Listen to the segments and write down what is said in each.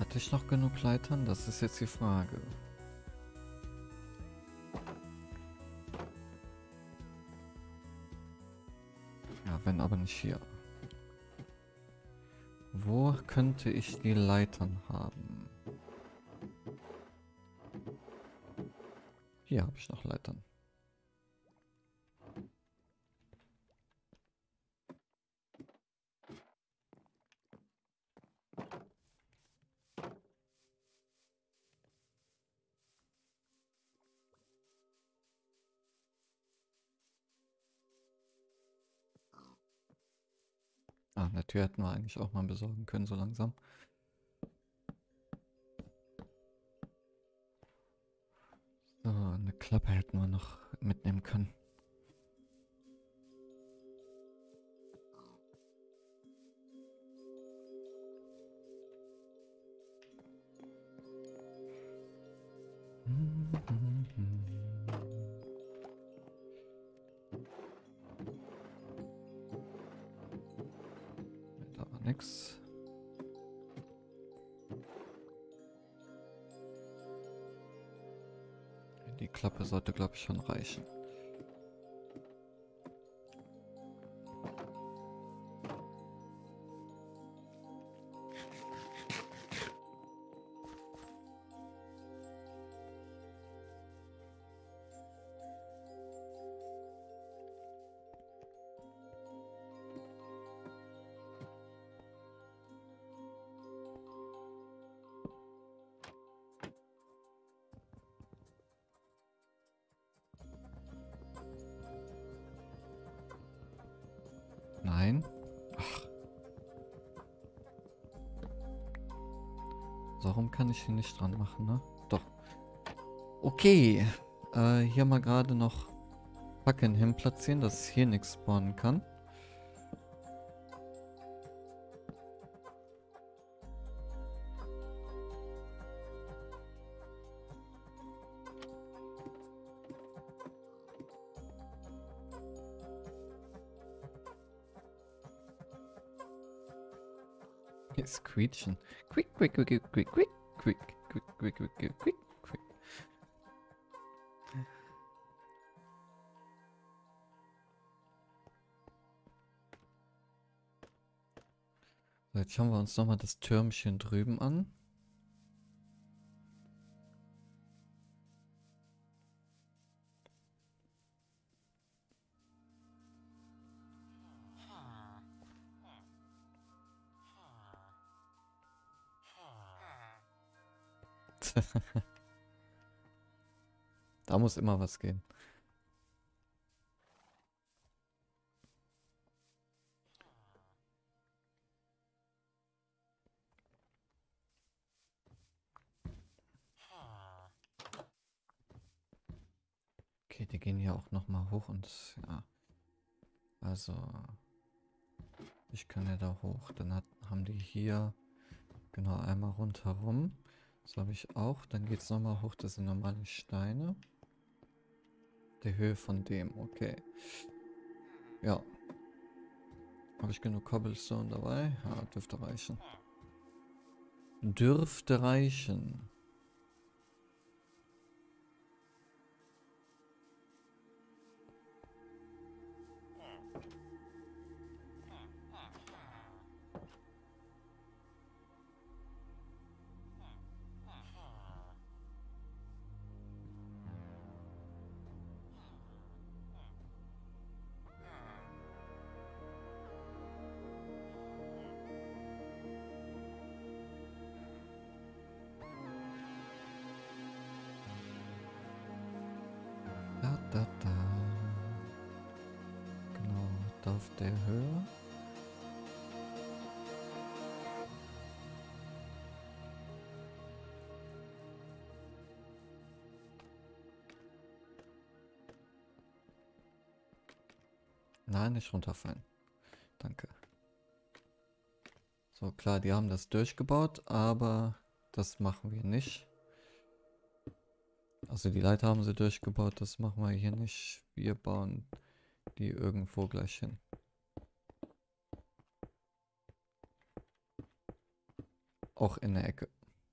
Hatte ich noch genug Leitern? Das ist jetzt die Frage. Ja, wenn aber nicht hier. Wo könnte ich die Leitern haben? Hier habe ich noch Leitern. Ah, eine Tür hätten wir eigentlich auch mal besorgen können, so langsam. So, eine Klappe hätten wir noch mitnehmen können. Da war nix. Die Klappe sollte, glaube ich, schon reichen. Nein. Ach. So rum kann ich ihn nicht dran machen, ne? Doch. Okay. Hier mal gerade noch Fackeln hin platzieren, dass hier nichts spawnen kann. Jetzt quietschen. Quick, quick, quick, quick, quick, quick, quick, quick, quick, quick, quick, quick, quick. So, jetzt schauen wir uns nochmal das Türmchen drüben an. Da muss immer was gehen. Okay, die gehen hier auch nochmal hoch und ja. Also, ich kann ja da hoch. Dann haben die hier genau einmal rundherum. Das habe ich auch. Dann geht es nochmal hoch. Das sind normale Steine. Die Höhe von dem, okay. Ja. Habe ich genug Cobblestone dabei? Ja, dürfte reichen. Dürfte reichen. Da, da, da. Genau, da auf der Höhe. Nein, nicht runterfallen. Danke. So, klar, die haben das durchgebaut, aber das machen wir nicht. Also die Leiter haben sie durchgebaut, das machen wir hier nicht. Wir bauen die irgendwo gleich hin. Auch in der Ecke.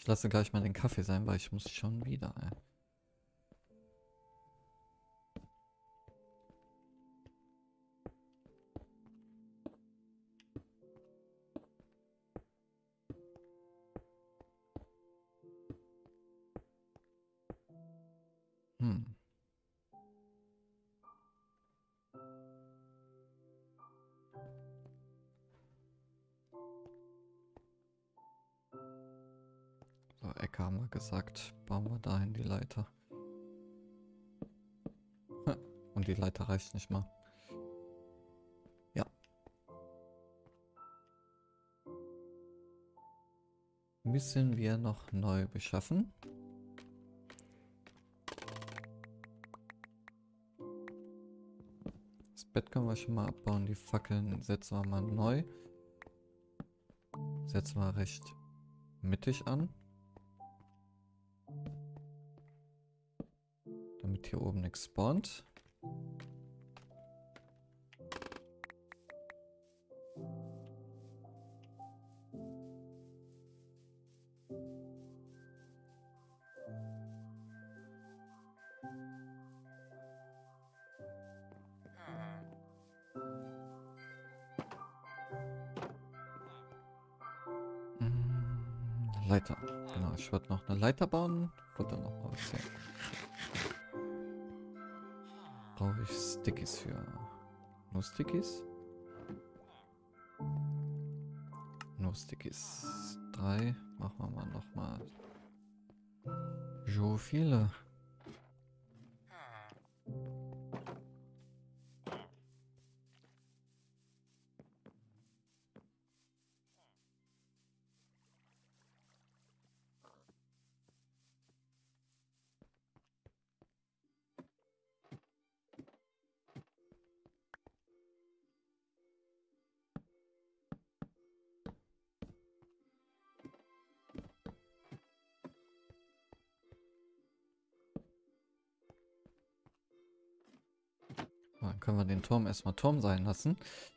Ich lasse gleich mal den Kaffee sein, weil ich muss schon wieder, ey. Hm. So, Ecke haben wir gesagt. Bauen wir dahin die Leiter. Und die Leiter reicht nicht mal. Ja. Müssen wir noch neu beschaffen. Das Bett können wir schon mal abbauen. Die Fackeln setzen wir mal neu. Setzen wir recht mittig an. Damit hier oben nichts spawnt. Leiter. Genau, ich wollte noch eine Leiter bauen. Wollte noch mal was sehen. Brauche ich Stickies für. Nur Stickies? Nur Stickies. 3. Machen wir mal nochmal. So viele. Dann können wir den Turm erstmal Turm sein lassen.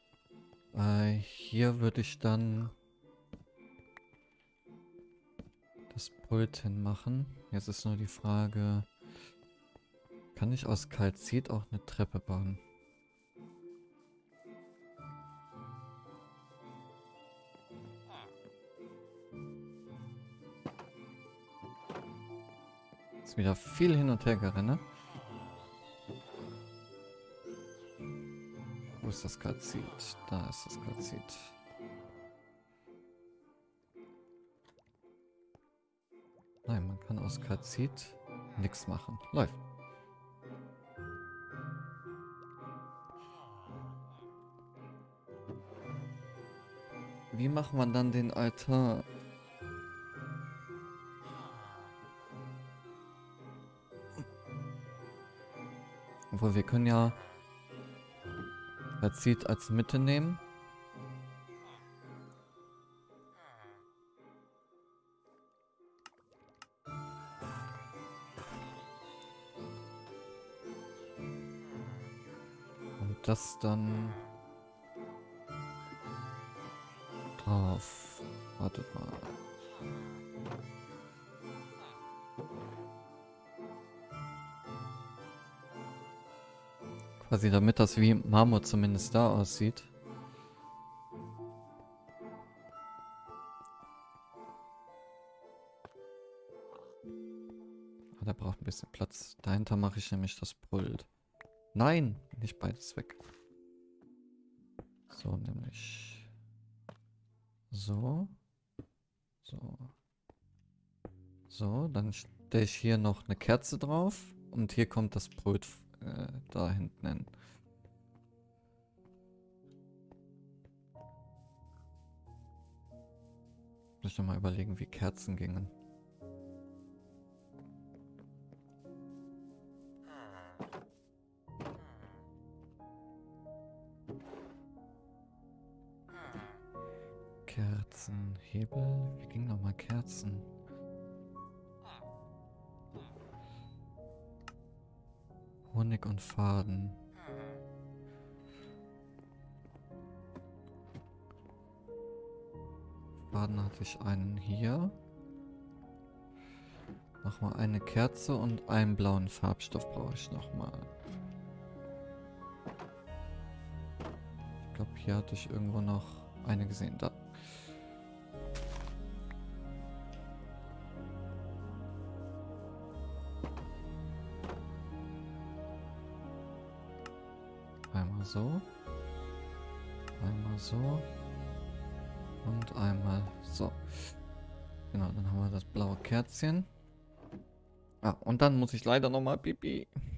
Hier würde ich dann das Pult hinmachen. Jetzt ist nur die Frage, kann ich aus Kalzit auch eine Treppe bauen? Ist wieder viel hin und her gerenne. Wo ist das Kalzit? Da ist das Kalzit. Nein, man kann aus Kalzit nichts machen. Läuft. Wie macht man dann den Altar? Obwohl, wir können ja Kalzit als Mitte nehmen. Und das dann drauf. Wartet mal. Quasi damit das wie Marmor zumindest da aussieht. Ah, der braucht ein bisschen Platz. Dahinter mache ich nämlich das Pult. Nein, nicht beides weg. So, nämlich so. So. So, dann stelle ich hier noch eine Kerze drauf. Und hier kommt das Pult da hinten hin. Muss ich noch mal überlegen, wie Kerzen gingen. Kerzenhebel. Wie ging nochmal Kerzen? Honig und Faden. Faden hatte ich einen hier. Nochmal eine Kerze und einen blauen Farbstoff brauche ich nochmal. Ich glaube, hier hatte ich irgendwo noch eine gesehen. Da. Einmal so. Einmal so. Und einmal so. Genau, dann haben wir das blaue Kerzchen. Ah, und dann muss ich leider nochmal Pipi.